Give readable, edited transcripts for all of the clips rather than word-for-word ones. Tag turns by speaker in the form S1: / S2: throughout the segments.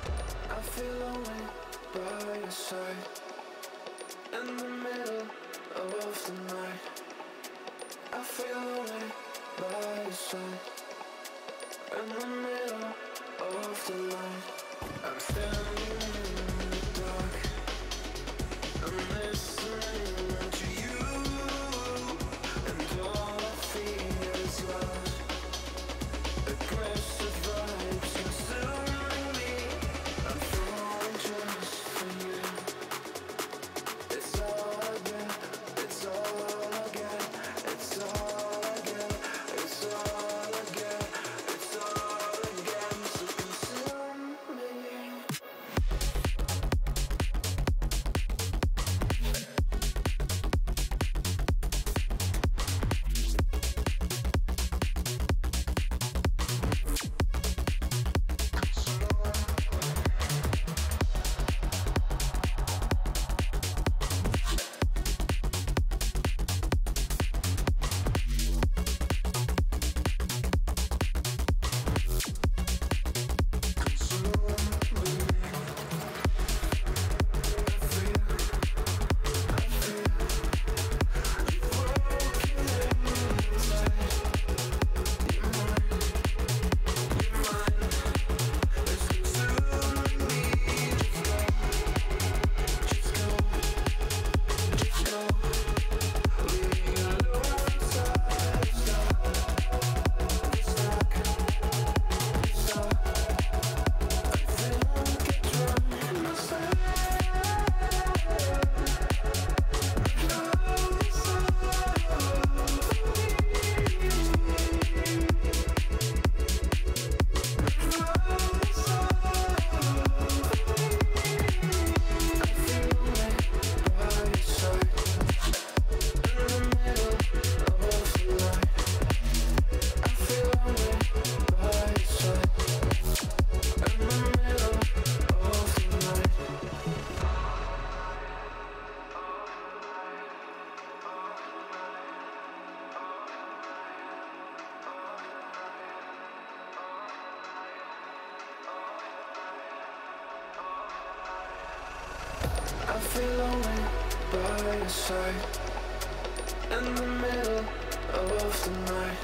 S1: I feel lonely by your side, in the middle of the night. I feel lonely by your side, in the middle of the light. I'm standing in the dark, I'm listening to you, and all I feel is yours. Aggressive vibes consuming me. I'm falling just for you. It's all I get, it's all I get, it's all I get, it's all I get, it's all I get. So consume me. I feel lonely by your side, in the middle of the night.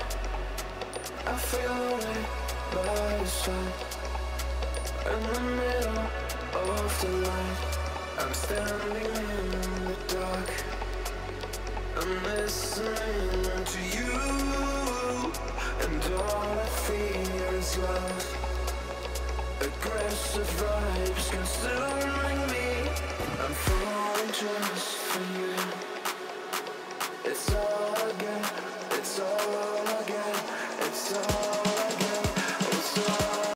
S1: I feel lonely by your side, in the middle of the light. I'm standing in the dark, I'm listening to you, and all I feel is love. Aggressive vibes consuming me. I'm falling just for you.